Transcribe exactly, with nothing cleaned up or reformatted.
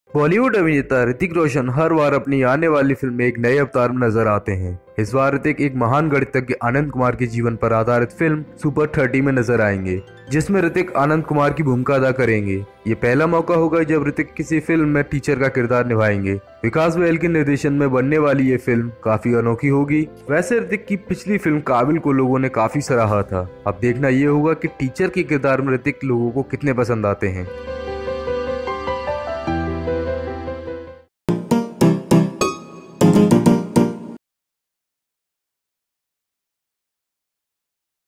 बॉलीवुड अभिनेता ऋतिक रोशन हर बार अपनी आने वाली फिल्म में एक नए अवतार में नजर आते हैं। इस बार ऋतिक एक महान गणितज्ञ आनंद कुमार के जीवन पर आधारित फिल्म सुपर थर्टी में नजर आएंगे, जिसमें ऋतिक आनंद कुमार की भूमिका अदा करेंगे। ये पहला मौका होगा जब ऋतिक किसी फिल्म में टीचर का किरदार निभाएंगे। विकास बहल के निर्देशन में बनने वाली ये फिल्म काफी अनोखी होगी। वैसे ऋतिक की पिछली फिल्म काबिल को लोगों ने काफी सराहा था। अब देखना ये होगा कि टीचर के किरदार में ऋतिक लोगों को कितने पसंद आते हैं।